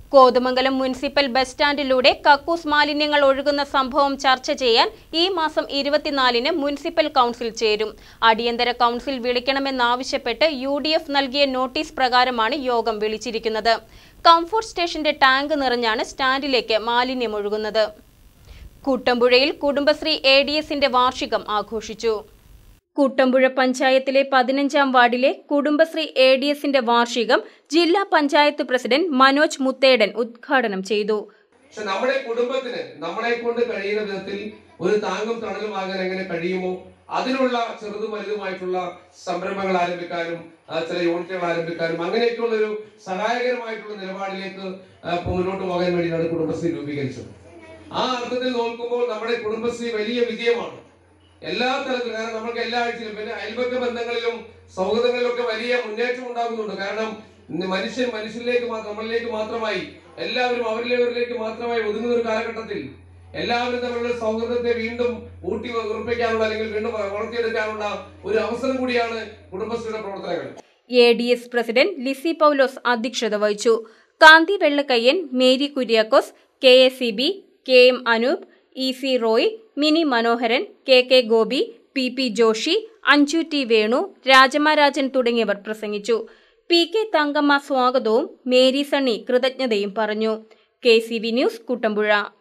Kothamangalam municipal bus സ്റ്റാൻഡിലൂടെ കക്കൂസ് മാലിന്യങ്ങൾ ഒഴുകുന്ന സംഭവം ചർച്ച ചെയ്യാൻ ഈ മാസം 24-ന് മുനിസിപ്പൽ കൗൺസിൽ ചേരും. അടിയന്തര കൗൺസിൽ വിളിക്കണമെന്നാവശ്യപ്പെട്ട് UDF നൽകിയ നോട്ടീസ് പ്രകാരമാണ് യോഗം വിളിച്ചിരിക്കുന്നത്. കംഫോർട്ട് സ്റ്റേഷന്റെ ടാങ്ക് നിറഞ്ഞാണ് സ്റ്റാൻഡിലേക്ക് മാലിന്യം ഒഴുകുന്നത്. കൂട്ടമ്പുഴയിൽ കുടുംബശ്രീ ADSന്റെ വാർഷികം ആഘോഷിച്ചു. കൂട്ടമ്പുഴ പഞ്ചായത്തിലെ 15-ാം വാർഡിലെ കുടുംബശ്രീ ADSന്റെ വാർഷികം ജില്ലാ പഞ്ചായത്ത് പ്രസിഡന്റ് മനോജ് മുത്തേടൻ ഉദ്ഘാടനം ചെയ്തു. നമ്മുടെ കുടുംബത്തിന് നമ്മളെ കൊണ്ട് കഴിയുന്ന വിധത്തിൽ ഒരു താങ്ങും തണലുമാകാൻ എങ്ങനെ കഴിയുമോ അതിനുള്ള ചെറുതും വലുതുമായിട്ടുള്ള സംരംഭങ്ങൾ ആരംഭിക്കാനും ചില യൂണിറ്റുകൾ ആരംഭിക്കാനും അങ്ങനെയൊക്കെയുള്ള ഒരു സഹായകരമായിട്ടുള്ള നിലപാടിലേക്ക് മുന്നോട്ട് പോകാൻ വേണ്ടിയാണ് കുടുംബശ്രീ രൂപീകരിച്ചത്. ആ അർത്ഥത്തിൽ നോക്കുമ്പോൾ നമ്മുടെ കുടുംബശ്രീ വലിയ വിജയമാണ് എല്ലാ തലത്തിലും. കാരണം നമ്മൾക്ക് എല്ലാ ആഴ്ചയിലും പിന്നെ അയൽപക്ക ബന്ധങ്ങളിലും സൗഹൃദങ്ങളിലൊക്കെ വലിയ മുന്നേറ്റം ഉണ്ടാകുന്നുണ്ട്. കാരണം മനുഷ്യരിലേക്ക് നമ്മളിലേക്ക് മാത്രമായി എല്ലാവരും അവരിലേക്ക് മാത്രമായി ഒതുങ്ങുന്ന ഒരു കാലഘട്ടത്തിൽ എല്ലാവരും തമ്മിലുള്ള സൗഹൃദത്തെ വീണ്ടും ഉറപ്പിക്കാനുള്ള അല്ലെങ്കിൽ വീണ്ടും വളർത്തിയെടുക്കാനുള്ള ഒരു അവസരം കൂടിയാണ് കുടുംബശ്രീയുടെ പ്രവർത്തനങ്ങൾ. ADS പ്രസിഡന്റ് ലിസി പൗലോസ് അധ്യക്ഷത വഹിച്ചു. Kanthi Vellakkayyan, Mary Kuriakose, KACB, KM Anoop, EC Roy, Mini Manoharan, KK Gopi, PP Joshy, Anju T Venu, Rajamarajan തുടങ്ങിയവർ പ്രസംഗിച്ചു. PK തങ്കമ്മ സ്വാഗതവും മേരി സണ്ണി കൃതജ്ഞതയും പറഞ്ഞു. KCV news, Koottampuzha.